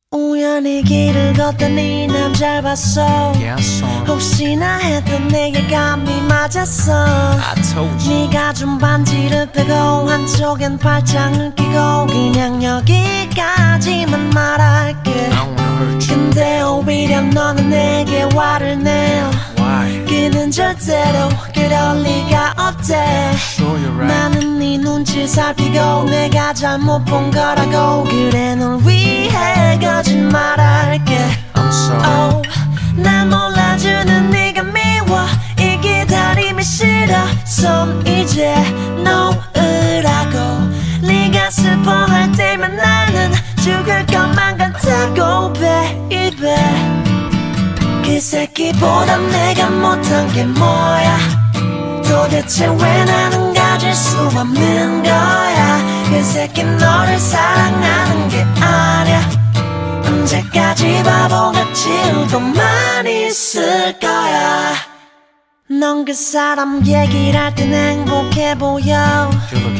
우연히 길을 걷더니 남자를 봤어. 혹시나 했던 내게 감이 맞았어. 네가 준 반지를 빼고 한쪽엔 팔짱을 끼고 그냥 여기까지만 말할게. 근데 오히려 너는 내게 화를 내요. 그는 절대로 그럴 리가 없대. 나는 네 눈치 살피고 내가 잘못 본 거라고. 그래 널 위해 거짓말할게. Oh, 날 몰라주는 네가 미워. 이 기다림이 싫어. 손 이제 놓으라고. 네가 슬퍼할 때면 나는 죽을 것만 같다고 baby. 그 새끼보다 내가 못한 게 뭐야. 도대체 왜 나는 가질 수 없는 거야. 그 새끼 너를 사랑하는 게 아니야. 언제까지 바보같이 울고만 있을 거야. 넌 그 사람 얘기를 할 땐 행복해 보여.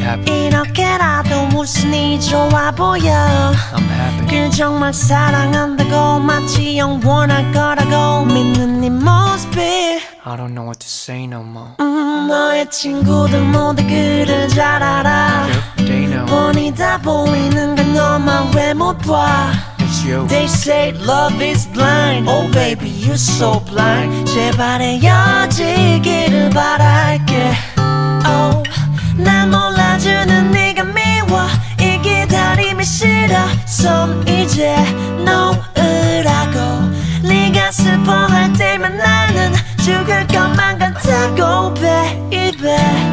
이렇게라도 웃으니 좋아 보여. 그 정말 사랑한다고 마치 영원할 거라고 믿는 네 모습이 I don't know what to say no more. 너의 친구들 모두 그를 잘 알아. 뻔히 다 보이는 걸 너만 왜 못 봐. They say love is blind. Oh baby you're so blind. 제발 헤어지기를 바랄게. Oh 날 몰라주는 네가 미워. 이 기다림이 싫어. 손 이제 놓으라고. 네가 슬퍼할 때면 나는 죽을 것만 같다고 baby.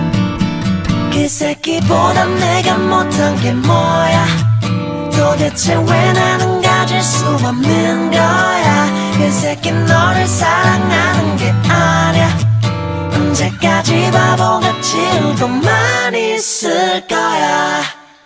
그 새끼보다 내가 못한 게 뭐야. 도대체 왜 나는 가질 수 없는 거야. 그 새끼 너를 사랑하는 게 아니야. 언제까지 바보같이 울고만 있을 거야.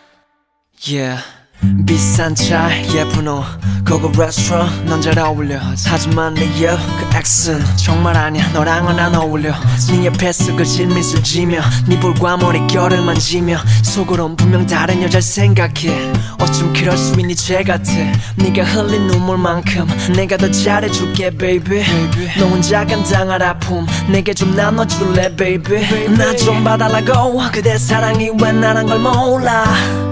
Yeah. 비싼 차 예쁜 옷 고급 레스토랑 넌 잘 어울려. 하지만 내 그 엑스는 정말 아니야. 너랑은 안 어울려. 네 옆에서 그 실미술 지며 네 볼과 머릿결을 만지며 속으론 분명 다른 여자를 생각해. 어쩜 그럴 수 있니 죄 같아. 네가 흘린 눈물만큼 내가 더 잘해줄게 baby. 너 혼자가 당할 아픔 내게 좀 나눠줄래 baby. 나 좀 봐달라고. 그대 사랑이 왜 나란 걸 몰라.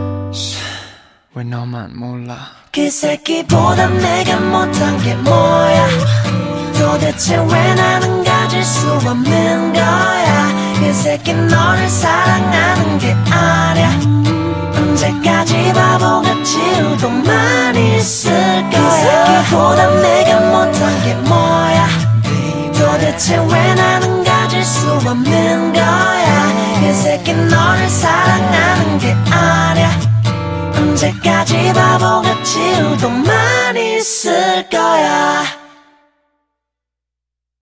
왜 너만 몰라. 그 새끼보다 내가 못한 게 뭐야. 도대체 왜 나는 가질 수 없는 거야. 그 새끼 너를 사랑하는 게 아니야. 언제까지 바보같이 울고만 있을 거야. 그 새끼보다 내가 못한 게 뭐야. 도대체 왜 나는 가질 수 없는 거야. 그 새끼 너를 사랑하는 게 아니야. 언제까지 바보같이 울고만 있을 거야.